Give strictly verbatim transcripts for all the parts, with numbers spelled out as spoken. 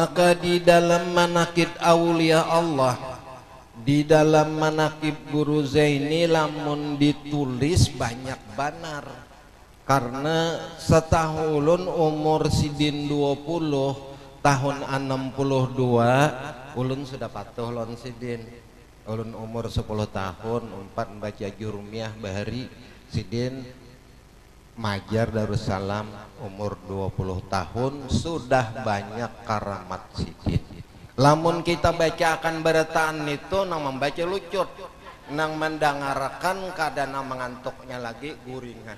Maka di dalam manakib aulia Allah, di dalam manakib Guru Zaini lamun ditulis banyak banar, karena setahun umur sidin dua puluh tahun enam puluh dua ulun sudah patuh lon sidin. Ulun umur sepuluh tahun empat membaca jurumiyah bahari sidin Majar Darussalam umur dua puluh tahun sudah banyak karamat sidin. Lamun kita baca akan berataan itu nang membaca lucut, nang mendengarkan kadang mengantuknya lagi guringan.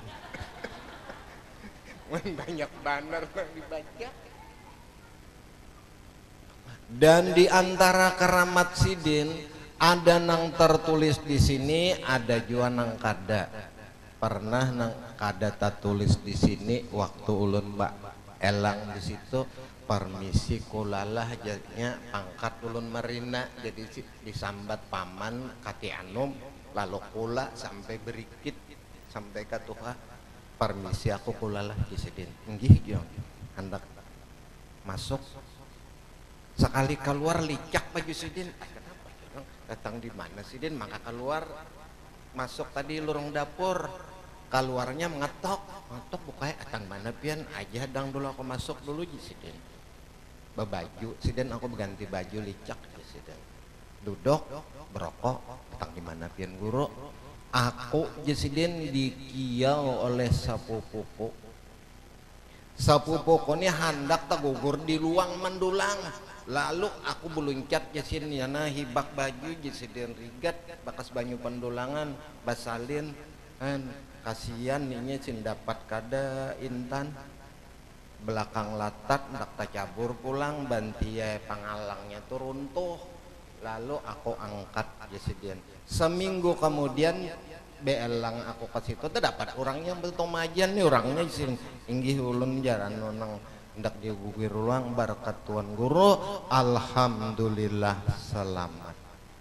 Banyak banar yang dibaca. Dan di antara karamat sidin ada nang tertulis di sini, ada juga nang kada. Pernah nang kada tertulis di sini waktu ulun mbak elang di situ. Permisi kulalah jadinya pangkat ulun marina, jadi disambat paman kati anum lalu kula sampai berikit sampai ke tuha permisi aku kulalah kisidin nggih jong hendak masuk sekali keluar licak baju sidin. Kenapa datang di mana sidin? Maka keluar masuk tadi lorong dapur, keluarnya mengetok mengetok bukanya atang mana pian aja dang dulu aku masuk dulu sidin. Bebaju sidin aku berganti baju licak sidin duduk berokok datang di mana pian guru aku sidin dikiau oleh sapupuku. Sapupuku ini hendak tagugur di luang mendulang, lalu aku beluncat jasin yana hibak baju jasidin rigat bakas banyu pendulangan basalin kan kasihan ninya sin dapat kada intan belakang latat ndak cabur pulang bantia pangalangnya tuh runtuh, lalu aku angkat jasidin. Seminggu kemudian beelang aku ke situ terdapat orangnya beltomajan nih orangnya sing inggih ulun jaran nonang ndak digugir ruang berkat tuan guru alhamdulillah selamat.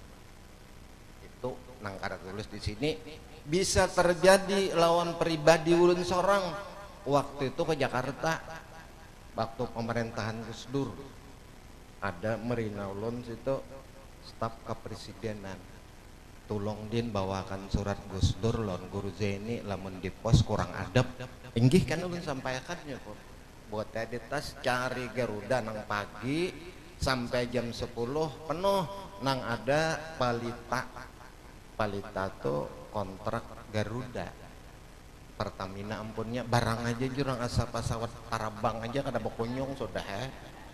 Itu nang kada tulis di sini bisa terjadi lawan pribadi ulun seorang waktu itu ke Jakarta waktu pemerintahan Gus Dur ada merina ulun situ staf kepresidenan tolong din bawakan surat Gus Dur lon Guru Zaini lamun di pos kurang adab inggih kan ulun sampaikannya kok buat tadi tas cari Garuda nang pagi sampai jam sepuluh penuh nang ada palita palita tuh kontrak Garuda Pertamina ampunnya barang aja jurang asa pesawat Parabang aja kada bokonyong sudah eh.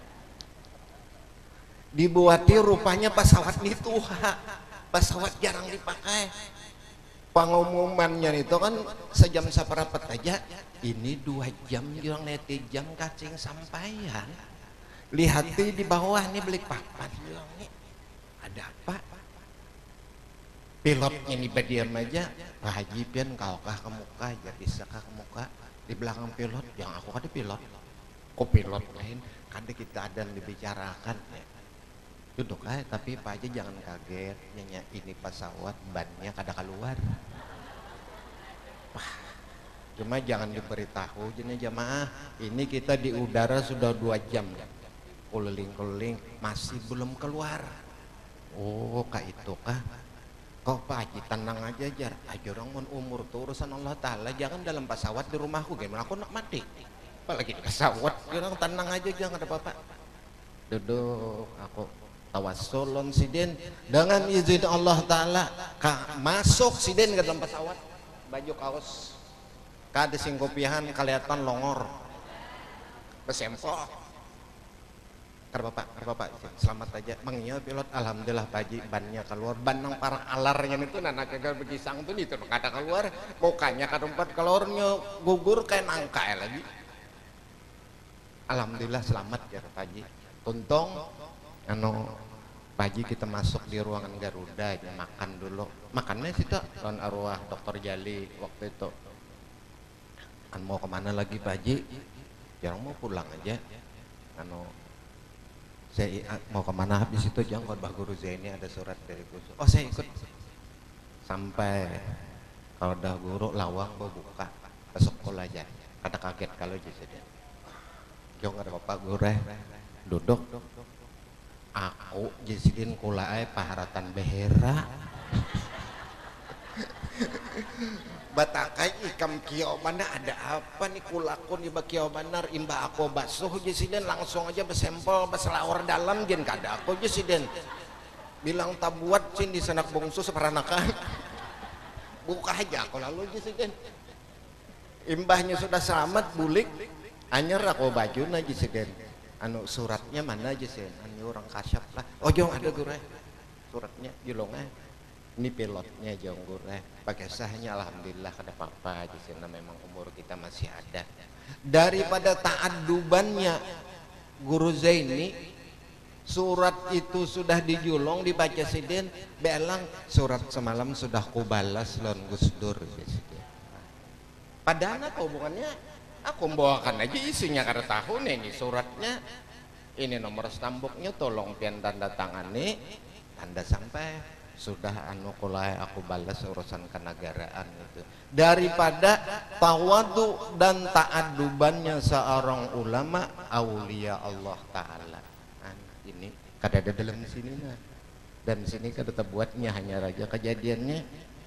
Dibuati rupanya pesawat itu pesawat jarang dipakai. Pengumumannya itu kan sejam seperempat aja ini dua jam jurang neti jam kacing sampaian lihati di bawah nih beli papan jurang nih ada apa pilotnya nih badiam aja Pak Haji pian kau kah ke muka aja bisa kah ke muka di belakang pilot yang aku kada pilot kok pilot lain kada kita ada yang dibicarakan ya duduk aja tapi Pak Haji jangan kaget nyanyi ini pesawat bannya kada keluar. Wah, cuma jangan diberitahu jadi jamaah ini kita di udara sudah dua jam keliling-keliling masih belum keluar. Oh kak itu kah kok Pak Haji tenang aja jar aja orang mun umur tuh urusan Allah Ta'ala jangan dalam pesawat di rumahku gimana aku nak mati apalagi di pesawat orang tenang aja jangan ada apa-apa duduk aku tawassulun sidin dengan izin Allah Ta'ala masuk sidin ke dalam pesawat baju kaos kada sing kopiahan kelihatan longor besempok kar bapak kar bapak selamat aja mengiya pilot alhamdulillah Paji bannya keluar ban nang para alarnya itu nana kegal begisang tuh itu kada keluar mukanya kadempat keluarnya gugur kayak nangka ya lagi alhamdulillah selamat ya Paji tuntung anu Paji kita masuk di ruangan Garuda aja makan dulu makannya situ lawan arwah dokter Jali waktu itu kan mau kemana lagi Paji jarang mau pulang aja anu saya mau kemana habis itu jangan Bah Guru Zaini ada surat dari Gus. Oh saya ikut sampai kalau dah guru lawang mau buka ke sekolah aja kada kaget kalau jadi jangan ada bapak guru duduk aku jisidin kulae paharatan behera batakai ikam kiau mana ada apa nih kulakun iba kiau banar imba aku basuh jisidin langsung aja besempel beselawar dalam gen kada aku jisidin bilang tabuat cin di sanak bongsu seperanakan buka aja aku lalu jisidin imbahnya sudah selamat bulik anyer aku baju na jisidin anu suratnya mana jisidin anu orang kasyap lah oh jong ada gure suratnya julongnya ini pilotnya jonggur eh pakai sahnya alhamdulillah kada apa-apa jisidin memang umur kita masih ada daripada ta'addubannya guru Zaini surat itu sudah dijulong dibaca sidin belang surat semalam sudah kubalas lon Gus Dur jisidin padahal apa hubungannya aku membawakan aja isinya karena tahun ini suratnya ini nomor stambuknya tolong pian tanda tangani tanda sampai sudah anu kulai aku balas urusan kenegaraan itu daripada tawadu dan ta'adubannya seorang ulama aulia Allah Ta'ala nah, ini kada ada dalam sini nah dan sini kada terbuatnya hanya raja kejadiannya